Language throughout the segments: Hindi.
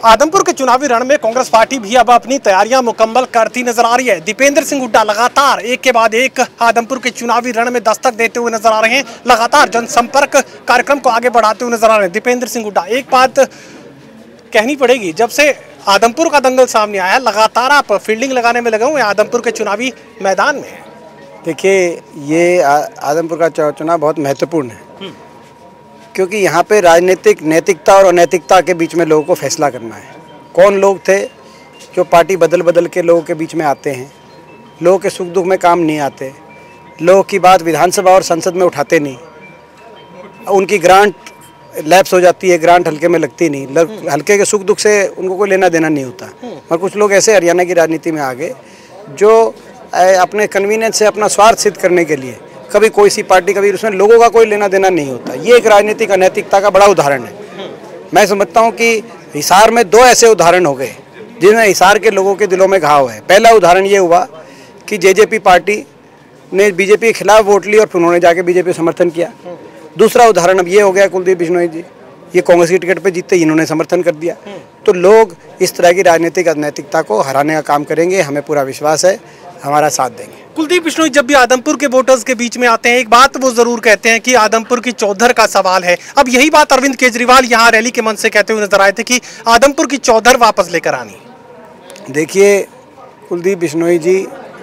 आदमपुर के चुनावी रण में कांग्रेस पार्टी भी अब अपनी तैयारियां मुकम्मल करती नजर आ रही है। दीपेंद्र सिंह हुड्डा लगातार एक के बाद एक आदमपुर के चुनावी रण में दस्तक देते हुए नजर आ रहे हैं। लगातार जनसंपर्क कार्यक्रम को आगे बढ़ाते हुए नजर आ रहे हैं दीपेंद्र सिंह हुड्डा। एक बात कहनी पड़ेगी, जब से आदमपुर का दंगल सामने आया लगातार आप फील्डिंग लगाने में लगे हुए हैं आदमपुर के चुनावी मैदान में। देखिए, ये आदमपुर का चुनाव बहुत महत्वपूर्ण है क्योंकि यहाँ पे राजनीतिक नैतिकता और अनैतिकता के बीच में लोगों को फैसला करना है। कौन लोग थे जो पार्टी बदल बदल के लोगों के बीच में आते हैं, लोगों के सुख दुख में काम नहीं आते, लोगों की बात विधानसभा और संसद में उठाते नहीं, उनकी ग्रांट लैप्स हो जाती है, ग्रांट हल्के में लगती नहीं, हल्के के सुख दुख से उनको कोई लेना देना नहीं होता। और कुछ लोग ऐसे हरियाणा की राजनीति में आ गए जो अपने कन्वीनियंस से अपना स्वार्थ सिद्ध करने के लिए कभी कोई सी पार्टी, कभी उसमें लोगों का कोई लेना देना नहीं होता। ये एक राजनीतिक अनैतिकता का बड़ा उदाहरण है। मैं समझता हूँ कि हिसार में दो ऐसे उदाहरण हो गए जिनमें हिसार के लोगों के दिलों में घाव है। पहला उदाहरण ये हुआ कि जेजेपी पार्टी ने बीजेपी के खिलाफ वोट ली और फिर उन्होंने जाके बीजेपी समर्थन किया। दूसरा उदाहरण अब ये हो गया कुलदीप बिश्नोई जी, ये कांग्रेस की टिकट पे जीतते इन्होंने समर्थन कर दिया। तो लोग इस तरह की राजनीतिक अनैतिकता को हराने का काम करेंगे, हमें पूरा विश्वास है, हमारा साथ देंगे। कुलदीप बिश्नोई जब भी आदमपुर के वोटर्स के बीच में आते हैं, एक बात वो जरूर कहते हैं कि आदमपुर की चौधर का सवाल है। अब यही बात अरविंद केजरीवाल यहाँ रैली के मंच से कहते हुए नजर आए थे कि आदमपुर की चौधर वापस लेकर आनी। देखिए, कुलदीप बिश्नोई जी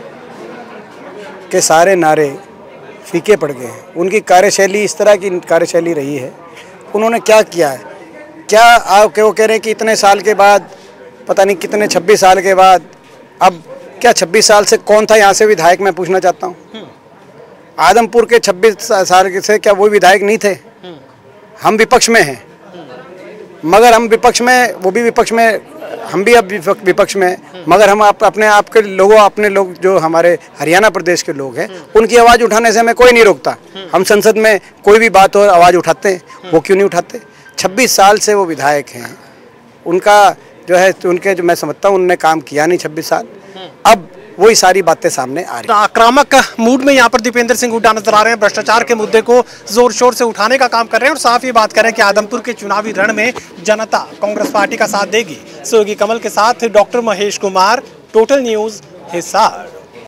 के सारे नारे फीके पड़ गए हैं। उनकी कार्यशैली इस तरह की कार्यशैली रही है। उन्होंने क्या किया है, क्या आप वो कह रहे हैं कि इतने साल के बाद, पता नहीं कितने 26 साल के बाद, अब क्या 26 साल से कौन था यहाँ से विधायक, मैं पूछना चाहता हूँ। आदमपुर के 26 साल से क्या वो विधायक नहीं थे? हम विपक्ष में हैं, मगर हम विपक्ष में, वो भी विपक्ष में, हम भी अब विपक्ष में, मगर हम अपने आप के लोगों, अपने लोग जो हमारे हरियाणा प्रदेश के लोग हैं, उनकी आवाज़ उठाने से हमें कोई नहीं रोकता। हम संसद में कोई भी बात हो आवाज़ उठाते हैं, वो क्यों नहीं उठाते? 26 साल से वो विधायक हैं, उनका जो है, उनके जो मैं समझता हूँ उन्होंने काम किया नहीं 26 साल। अब वही सारी बातें सामने आ रही हैं। आक्रामक मूड में यहाँ पर दीपेंद्र सिंह हुड्डा नजर आ रहे हैं, भ्रष्टाचार के मुद्दे को जोर शोर से उठाने का काम कर रहे हैं और साफ ये बात कर रहे हैं कि आदमपुर के चुनावी रण में जनता कांग्रेस पार्टी का साथ देगी। सहयोगी कमल के साथ doctor Mahesh Kumar, total news, Hisar.